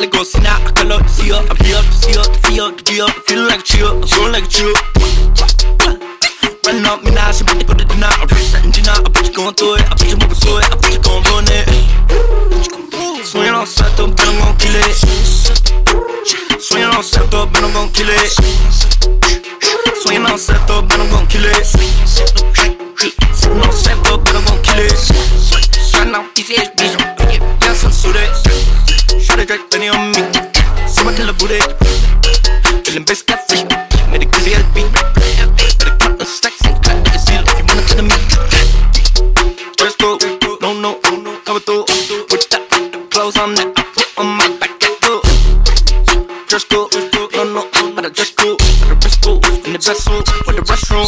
Till it goes now, I can see her, I be up, see her, feel up, feeling like a chill, I'm feeling like a chill. Running up me now, she about to go to dinner, I reach that and dinner, I bet you going through it, I bet you moving through it, I bet you gon' run it. Swinging on set up, but I'm gon' kill it. Swinging on set up, but I'm gon' kill it. Swinging on set up, but I'm gon' kill it. Swinging on set up, but I'm gon' kill it. Shine out, PCH, bitch, yeah, some suited. Shot a Drake, Benny on me. See my killer booty. Feeling best, got free. Made it crazy, beat. Better cut the stacks and cut the seal if you wanna to the meat. Just go, no, cover through. With that, clothes on that, I put on my back, get go. Just go, no, but I just go. But the wrist go in the vessel with the restroom.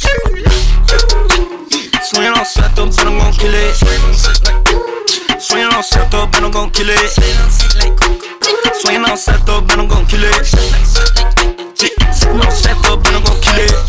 Swinging on set up, but I'm gon' kill it. Swinging on set up, but I'm gon' kill it. Swinging on set up, but I'm gon' kill it. Swinging on set up, but I'm gon' kill it.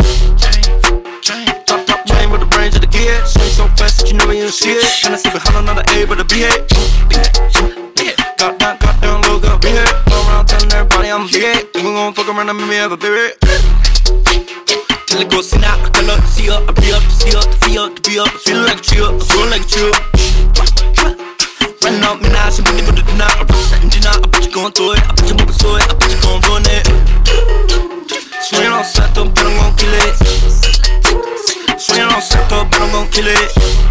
Top chain with the range of the gear. Swing so fast that you never even see it. And I see behind another A, but a B head. Got down, low, got B head. Go around telling everybody I'm big head. We gon' fuck around and make me have a baby. Till it goes now, I can see her, I be up, see her, feel up, feeling like a chill, I'm feeling like a chill. Running up me now, she about to go to dinner, I reach that and dinner, I bet you going through it, I bet you moving through it, I bet you gon' run it. Swinging on set up, but I'm gon' kill it. Swinging on set up, but I'm gon' kill it.